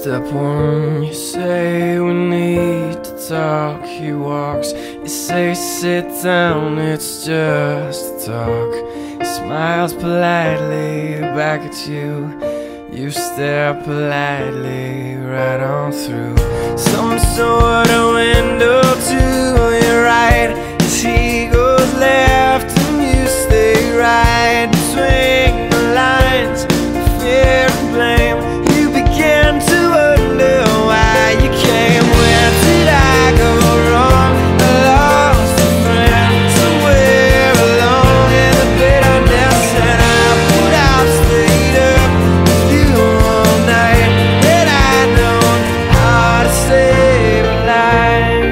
Step one, you say we need to talk. He walks, you say sit down, it's just talk. He smiles politely back at you. You stare politely right on through some sort of window to your right. As he goes left and you stay right between the lines of fear and blame. You begin to wonder why you came. Where did I go wrong? I lost a friend somewhere along in the bitterness, and I put out, stayed up with you all night. Had I known how to save a life.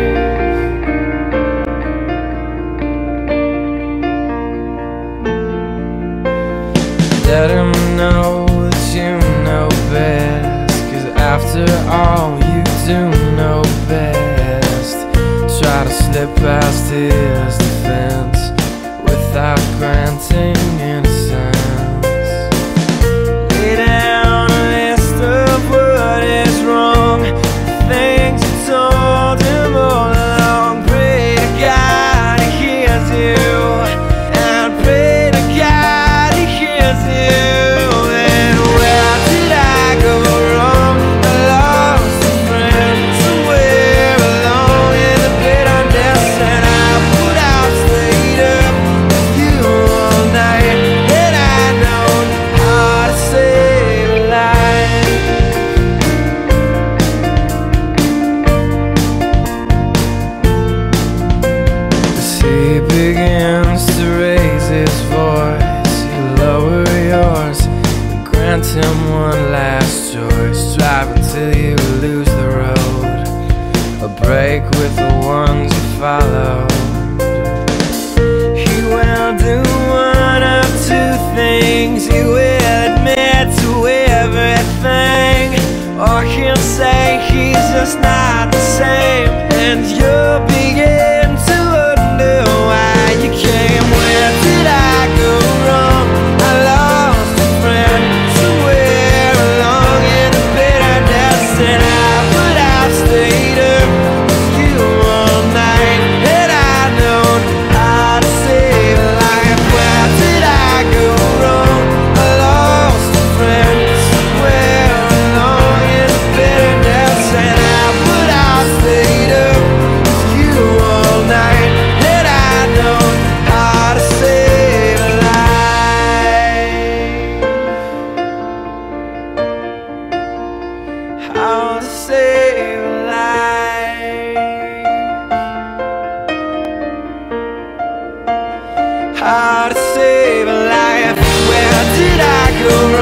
Let him know that you know best, 'cause after all you do know best. Try to slip past his defense without granting innocence. Lay down a list of what is wrong, things you told him all along. Pray to God he hears you, and pray to God he hears you. And where did I go wrong? I lost a friend somewhere along in the bitterness, and I put out, stayed up with you all night. Had I known how to save a life. As he begins to raise his voice, you lower yours and grant him one last choice. Drive until you lose the road, a break with the ones you follow. He will do one of two things. He will admit to everything, or he'll say he's just not the same, and you'll begin to wonder why you came. Where did I go wrong? I lost a friend somewhere along in the bitterness, and I put out, stayed up with you all night. Had I known how to save a life. Where did I go wrong? I lost a friend somewhere along in the bitterness, and I put out, stayed up with you all night. Had I known how to save a life. How to save a life. How to save a life. Where did I go wrong?